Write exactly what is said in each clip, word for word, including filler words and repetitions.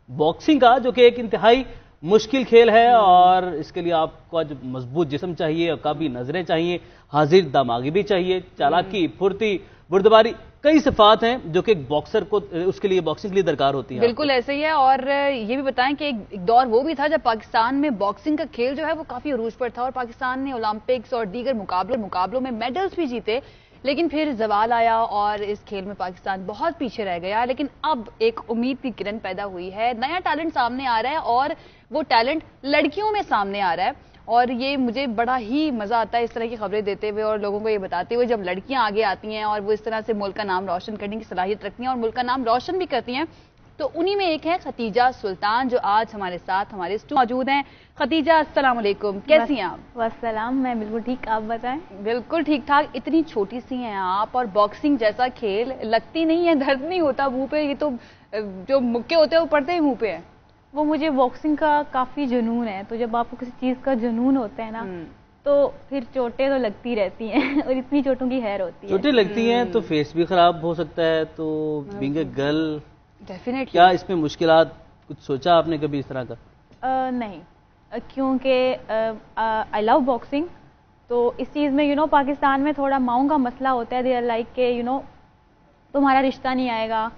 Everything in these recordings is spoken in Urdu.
باکسنگ کا، جو کہ ایک انتہائی مشکل کھیل ہے اور اس کے لیے آپ کو جو مضبوط جسم چاہیے اور قابی نظریں چاہیے، حاضر دماغی بھی چاہیے، چالاکی، پھرتی، بردباری، کئی صفات ہیں جو کہ ایک باکسر کو اس کے لیے باکسنگ کے لیے درکار ہوتی ہیں. بالکل ایسے ہی ہے. اور یہ بھی بتائیں کہ ایک دور وہ بھی تھا جب پاکستان میں باکسنگ کا کھیل جو ہے وہ کافی عروج پر تھا اور پاکستان نے اولمپکس اور دیگر مقابلے مقابلوں میں میڈلز بھی جیتے، لیکن پھر زوال آیا اور اس کھیل میں پاکستان بہت پیچھے رہ گیا. لیکن اب ایک امید کی کرن پیدا ہوئی ہے، نیا ٹیلنٹ سامنے آ رہا ہے اور وہ ٹیلنٹ لڑکیوں میں سامنے آ رہا ہے. اور یہ مجھے بڑا ہی مزہ آتا ہے اس طرح کی خبریں دیتے ہوئے اور لوگوں کو یہ بتاتے ہوئے جب لڑکیاں آگے آتی ہیں اور وہ اس طرح سے ملک کا نام روشن کرنے کی صلاحیت رکھتی ہیں اور ملک کا نام روشن بھی کرتی ہیں. تو انہی میں ایک ہے ختیجہ سلطان جو آج ہمارے ساتھ ہمارے اسٹوڈیو موجود ہیں. ختیجہ السلام علیکم، کیسی ہیں آپ؟ والسلام، میں بالکل ٹھیک، آپ بتائیں؟ بالکل ٹھیک ٹھاک. اتنی چھوٹی سی ہیں آپ اور باکسنگ جیسا کھیل، لگتی نہیں ہے، درد نہیں ہوتا منہ پہ؟ یہ تو جو مکے ہوتے ہیں وہ پڑتے ہی منہ پہ ہیں. وہ مجھے باکسنگ کا کافی جنون ہے، تو جب آپ کو کسی چیز کا جنون ہوتا ہے نا تو پھر چوٹیں تو لگتی رہتی ہیں اور اتنی چوٹوں کی خیر ہوتی ہے. چوٹیں لگتی ہیں تو فیس بھی خراب ہو سکتا ہے. تو بینگ اے گرل ڈیفینیٹلی کیا اس میں مشکلات کچھ سوچا آپ نے کبھی اس طرح کا؟ نہیں، کیونکہ آئی لو باکسنگ. تو اس چیز میں یو نو پاکستان میں تھوڑا ماؤں کا مسئلہ ہوتا ہے، دے آر لائک کہ یو نو تمہارا رشتہ نہیں آئے گا،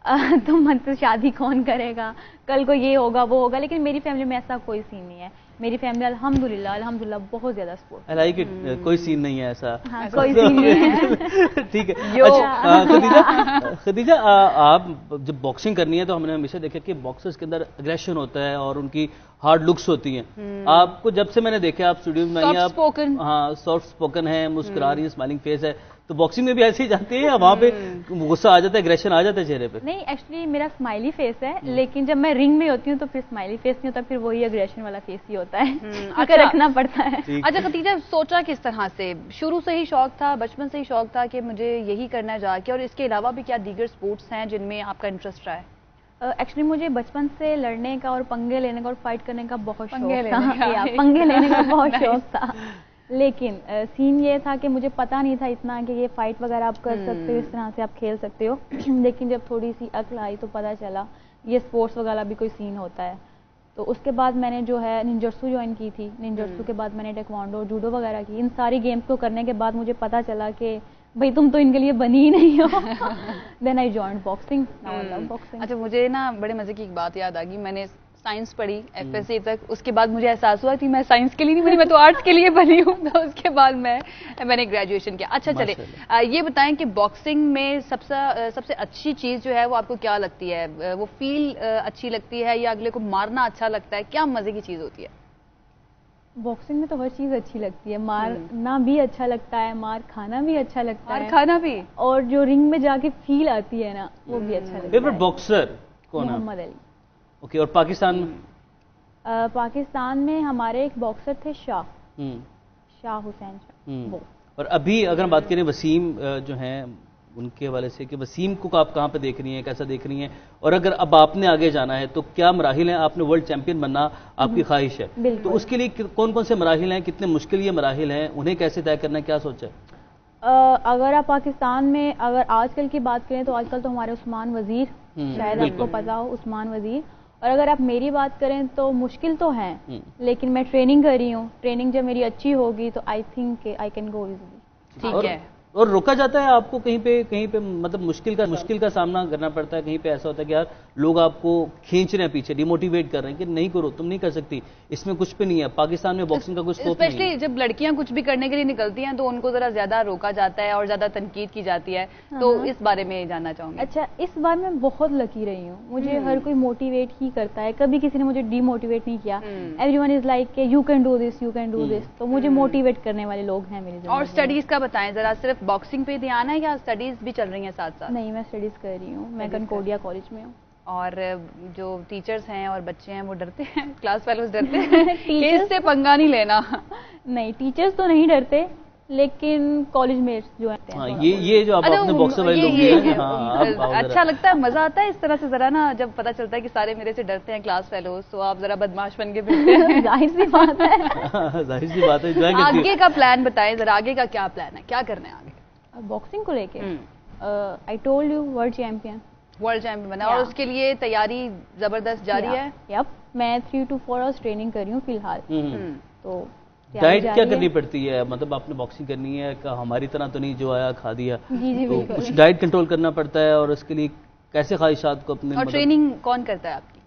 تم من سے شادی کون کرے گا، کل کو یہ ہوگا وہ ہوگا. لیکن میری فیملی میں ایسا کوئی سین نہیں ہے. میری فیملی الحمدللہ الحمدللہ بہت زیادہ سپورٹ. لائک کوئی سین نہیں ہے ایسا؟ ہاں، کوئی سین نہیں ہے. ٹھیک ہے. اچھا خدیجہ، خدیجہ آپ جب باکسنگ کرنی ہے تو ہم نے ہمیشہ دیکھا کہ باکسرز کے اندر اگریشن ہوتا ہے اور ان کی ہارڈ لکس ہوتی ہیں. آپ کو جب سے میں نے دیکھا آپ اسٹوڈیو میں آئی ہیں، ہاں سافٹ اسپوکن ہے، مسکرا رہی ہے، اسمائلنگ فیس ہے، تو باکسنگ میں بھی ایسے ہی جاتی ہے یا وہاں پہ غصہ آ جاتا ہے، اگریشن آ جاتا ہے چہرے پہ؟ نہیں، ایکچولی میرا اسمائلی فیس ہے، لیکن جب میں رنگ میں ہوتی ہوں تو پھر اسمائلی فیس نہیں ہوتا، پھر وہی اگریشن والا فیس ہی ہوتا ہے. اگر رکھنا پڑتا ہے. اچھا ختیجہ، سوچا کس طرح سے؟ شروع سے ہی شوق تھا، بچپن سے ہی شوق تھا کہ مجھے یہی کرنا ہے جا کے، اور اس کے علاوہ بھی کیا دیگر سپورٹس ہیں جن میں آپ کا انٹرسٹ رہا ہے؟ ایکچولی مجھے بچپن سے لڑنے کا اور پنگے لینے کا اور فائٹ کرنے کا بہت شوق تھا. پنگے لینے کا بہت شوق تھا، لیکن سین یہ تھا کہ مجھے پتا نہیں تھا اتنا کہ یہ فائٹ وغیرہ آپ کر سکتے ہو، اس طرح سے آپ کھیل سکتے ہو. لیکن جب تھوڑی سی عقل آئی تو پتا چلا یہ سپورٹس وغیرہ بھی کوئی سین ہوتا ہے. تو اس کے بعد میں نے جو ہے ننجرسو جوائن کی تھی. ننجرسو کے بعد میں نے ٹیکوانڈو، جوڈو وغیرہ کی. ان ساری گیمز کو کرنے کے بعد مجھے پتا چلا کہ بھئی تم تو ان کے لیے بنی ہی نہیں ہو. دین آئی جوائنڈ باکسنگ. اچھا، مجھے نا بڑے مزے کی ایک بات یاد آ گئی. میں نے سائنس پڑھی ایف ایس سی تک، اس کے بعد مجھے احساس ہوا کہ میں سائنس کے لیے نہیں بنی، میں تو آرٹس کے لیے بنی ہوں. تو اس کے بعد میں میں نے گریجویشن کیا. اچھا چلے یہ بتائیں کہ باکسنگ میں سب سے سب سے اچھی چیز جو ہے وہ آپ کو کیا لگتی ہے؟ وہ فیل اچھی لگتی ہے یا اگلے کو مارنا اچھا لگتا ہے؟ کیا مزے کی چیز ہوتی ہے؟ باکسنگ میں تو ہر چیز اچھی لگتی ہے. مارنا بھی اچھا لگتا ہے، مار کھانا بھی اچھا لگتا ہے، کھانا بھی، اور جو رنگ میں جا کے فیل آتی ہے نا وہ بھی اچھا لگتا ہے. فیورٹ باکسر کون ہے؟ Muhammad Ali. اوکے. اور پاکستان میں؟ پاکستان میں ہمارے ایک باکسر تھے شاہ شاہ حسین شاہ. اور ابھی اگر ہم بات کریں وسیم جو ہیں ان کے حوالے سے، کہ وسیم کو آپ کہاں پہ دیکھ رہی ہیں، کیسا دیکھ رہی ہیں؟ اور اگر اب آپ نے آگے جانا ہے تو کیا مراحل ہیں؟ آپ نے ورلڈ چیمپئن بننا آپ کی خواہش ہے، تو اس کے لیے کون کون سے مراحل ہیں، کتنے مشکل یہ مراحل ہیں، انہیں کیسے طے کرنا ہے، کیا سوچا ہے؟ اگر آپ پاکستان میں اگر آج کل کی بات کریں تو آج کل تو ہمارے عثمان وزیر، شاید آپ کو پتا ہو، عثمان وزیر. اور اگر آپ میری بات کریں تو مشکل تو ہے، لیکن میں ٹریننگ کر رہی ہوں. ٹریننگ جب میری اچھی ہوگی تو I think I can go easily. ٹھیک ہے. اور روکا جاتا ہے آپ کو کہیں پہ کہیں پہ مطلب مشکل کا مشکل کا سامنا کرنا پڑتا ہے؟ کہیں پہ ایسا ہوتا ہے کہ یار لوگ آپ کو کھینچ رہے ہیں پیچھے، ڈیموٹیویٹ کر رہے ہیں کہ نہیں کرو، تم نہیں کر سکتی، اس میں کچھ بھی نہیں ہے، پاکستان میں باکسنگ کا کچھ اسکوپ نہیں ہے؟ اسپیشلی جب لڑکیاں کچھ بھی کرنے کے لیے نکلتی ہیں تو ان کو ذرا زیادہ روکا جاتا ہے اور زیادہ تنقید کی جاتی ہے. تو اس بارے میں جاننا چاہوں گی. اچھا، اس بار میں بہت لکی رہی ہوں. مجھے ہر کوئی موٹیویٹ ہی کرتا ہے، کبھی کسی نے مجھے ڈی موٹیویٹ نہیں کیا. ایوری ون از لائک کہ you can do this, you can do this. تو مجھے موٹیویٹ کرنے والے لوگ ہیں میری زندگی. اور اسٹڈیز کا بتائیں ذرا، صرف باکسنگ پہ دھیان ہے یا اسٹڈیز بھی چل رہی ہیں ساتھ ساتھ؟ نہیں، میں اسٹڈیز کر رہی ہوں، میں کنکورڈیا کالج میں ہوں. اور جو ٹیچرز ہیں اور بچے ہیں وہ ڈرتے ہیں، کلاس فیلوز ڈرتے ہیں کہ اس سے پنگا نہیں لینا؟ نہیں، ٹیچرز تو نہیں ڈرتے، لیکن کالج میٹس جو ہیں یہ یہ جو آپ اپنے باکسر والے لوگ ہیں، اچھا لگتا ہے، مزہ آتا ہے اس طرح سے ذرا نا، جب پتہ چلتا ہے کہ سارے میرے سے ڈرتے ہیں کلاس فیلوز تو آپ ذرا بدماش بن کے پھرتے ہیں. ظاہر سی بات ہے، ظاہر سی بات ہے. آگے کا پلان بتائیں ذرا، آگے کا کیا پلان ہے، کیا کرنا ہے آگے باکسنگ کو لے کے؟ I told you world champion. World champion بنا اور اس کے لیے تیاری زبردست جاری ہے. یپ میں three to four hours training کر رہی ہوں فی الحال. تو ڈائٹ کیا کرنی پڑتی ہے؟ مطلب آپ نے باکسنگ کرنی ہے کہ ہماری طرح تو نہیں جو آیا کھا دیا؟ جی جی تو کچھ ڈائٹ کنٹرول کرنا پڑتا ہے اور اس کے لیے کیسے خواہشات کو اپنے. اور ٹریننگ کون کرتا ہے آپ کی؟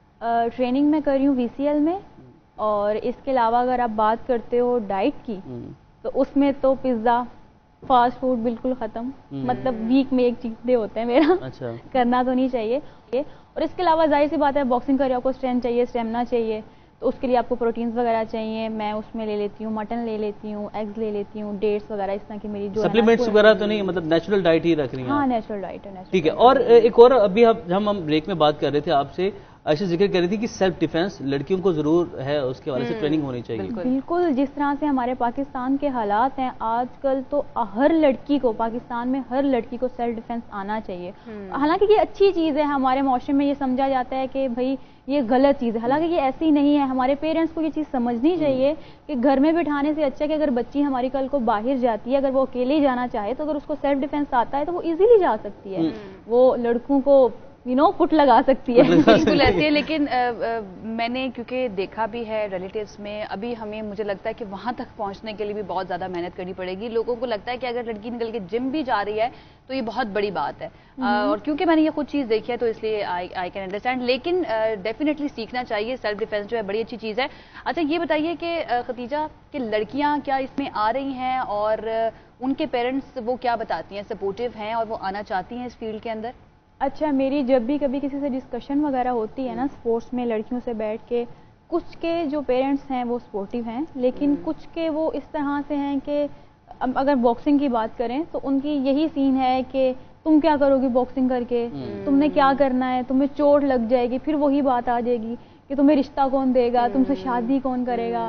ٹریننگ میں کر رہی ہوں وی سی ایل میں. اور اس کے علاوہ اگر آپ بات کرتے ہو ڈائٹ کی تو اس میں تو پیزا فاسٹ فوڈ بالکل ختم. مطلب ویک میں ایک چیز ڈے ہوتا ہے میرا. اچھا. کرنا تو نہیں چاہیے. اور اس کے علاوہ ظاہر سی بات ہے باکسنگ کر رہے ہو آپ کو اسٹرینتھ چاہیے, اسٹیمنا چاہیے, تو اس کے لیے آپ کو پروٹینز وغیرہ چاہیے. میں اس میں لے لیتی ہوں مٹن لے لیتی ہوں, ایگز لے لیتی ہوں, ڈیٹس وغیرہ اس طرح کی میری جو سپلیمنٹس وغیرہ تو نہیں, مطلب نیچرل ڈائٹ ہی رکھ رہی ہیں؟ ہاں نیچرل ڈائٹ ہے. ٹھیک ہے. اور ایک اور ابھی ہم ہم بریک میں بات کر رہے تھے آپ سے, ایسے ذکر کر رہی تھی کہ سیلف ڈیفینس لڑکیوں کو ضرور ہے, اس کے حوالے سے ٹریننگ ہونی چاہیے. بالکل. جس طرح سے ہمارے پاکستان کے حالات ہیں آج کل, تو ہر لڑکی کو پاکستان میں ہر لڑکی کو سیلف ڈیفینس آنا چاہیے. حالانکہ یہ اچھی چیز ہے, ہمارے معاشرے میں یہ سمجھا جاتا ہے کہ بھائی یہ غلط چیز ہے, حالانکہ یہ ایسی نہیں ہے. ہمارے پیرنٹس کو یہ چیز سمجھنی چاہیے کہ گھر میں بٹھانے سے اچھا کہ اگر بچی ہماری کل کو باہر جاتی ہے, اگر وہ اکیلے جانا چاہے تو اگر اس کو سیلف ڈیفینس آتا ہے تو وہ ایزیلی جا سکتی ہے, وہ لڑکوں کو یو نو پٹ لگا سکتی ہے. بالکل ایسے ہے. لیکن میں نے کیونکہ دیکھا بھی ہے ریلیٹیوز میں, ابھی ہمیں مجھے لگتا ہے کہ وہاں تک پہنچنے کے لیے بھی بہت زیادہ محنت کرنی پڑے گی. لوگوں کو لگتا ہے کہ اگر لڑکی نکل کے جم بھی جا رہی ہے تو یہ بہت بڑی بات ہے, اور کیونکہ میں نے یہ خود چیز دیکھی ہے تو اس لیے آئی کین انڈرسٹینڈ. لیکن ڈیفینیٹلی سیکھنا چاہیے. سیلف ڈیفینس جو ہے بڑی اچھی چیز ہے. اچھا یہ بتائیے کہ ختیجہ کہ لڑکیاں کیا اس میں آ رہی ہیں اور ان کے پیرنٹس وہ کیا بتاتی ہیں, سپورٹیو ہیں اور وہ آنا چاہتی ہیں اس فیلڈ کے اندر؟ اچھا, میری جب بھی کبھی کسی سے ڈسکشن وغیرہ ہوتی ہے نا اسپورٹس میں لڑکیوں سے بیٹھ کے, کچھ کے جو پیرنٹس ہیں وہ سپورٹیو ہیں, لیکن کچھ کے وہ اس طرح سے ہیں کہ اگر باکسنگ کی بات کریں تو ان کی یہی سین ہے کہ تم کیا کرو گی باکسنگ کر کے, تم نے کیا کرنا ہے, تمہیں چوٹ لگ جائے گی, پھر وہی بات آ جائے گی کہ تمہیں رشتہ کون دے گا, تم سے شادی کون کرے گا,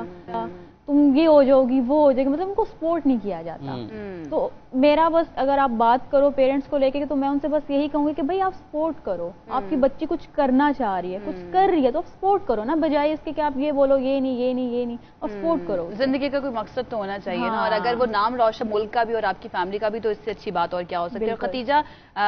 تم یہ ہو جاؤ گی وہ ہو جائے گی. مطلب ان کو سپورٹ نہیں کیا جاتا. تو میرا بس اگر آپ بات کرو پیرنٹس کو لے کے تو میں ان سے بس یہی کہوں گی کہ بھائی آپ سپورٹ کرو. آپ کی بچی کچھ کرنا چاہ رہی ہے, کچھ کر رہی ہے تو آپ سپورٹ کرو نا, بجائے اس کے کہ آپ یہ بولو یہ نہیں یہ نہیں یہ نہیں, آپ سپورٹ کرو. زندگی کا کوئی مقصد تو ہونا چاہیے نا, اور اگر وہ نام روشن ملک کا بھی اور آپ کی فیملی کا بھی تو اس سے اچھی بات اور کیا ہو سکتی ہے. اور ختیجہ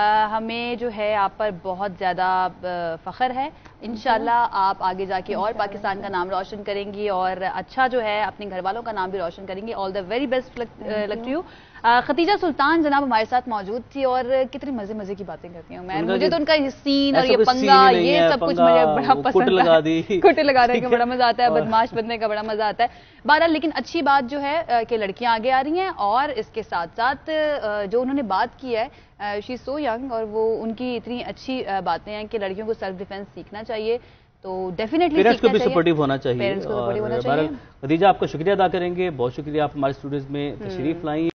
ہمیں جو ہے آپ پر بہت زیادہ فخر ہے. انشاءاللہ آپ آگے جا کے اور پاکستان کا نام روشن کریں گی اور اچھا جو ہے اپنے گھر والوں کا نام بھی روشن کریں گے. All the very best luck to you. Khatija Sultan جناب ہمارے ساتھ موجود تھی اور کتنی مزے مزے کی باتیں کرتی ہوں میں. مجھے تو ان کا سین اور یہ پنگا یہ سب کچھ مجھے بڑا پسند ہے. کٹے لگانے کا بڑا مزہ آتا ہے, بدماش بننے کا بڑا مزہ آتا ہے. بہرحال لیکن اچھی بات جو ہے کہ لڑکیاں آگے آ رہی ہیں, اور اس کے ساتھ ساتھ جو انہوں نے بات کی ہے شی سو ینگ, اور وہ ان کی اتنی اچھی باتیں ہیں کہ لڑکیوں کو سیلف ڈیفینس سیکھنا چاہیے. تو ڈیفینیٹلی پیرنٹس کو بھی سپورٹیو ہونا چاہیے. اور ختیجہ آپ کا شکریہ ادا کریں گے, بہت شکریہ آپ ہمارے اسٹوڈیوز میں تشریف لائیں.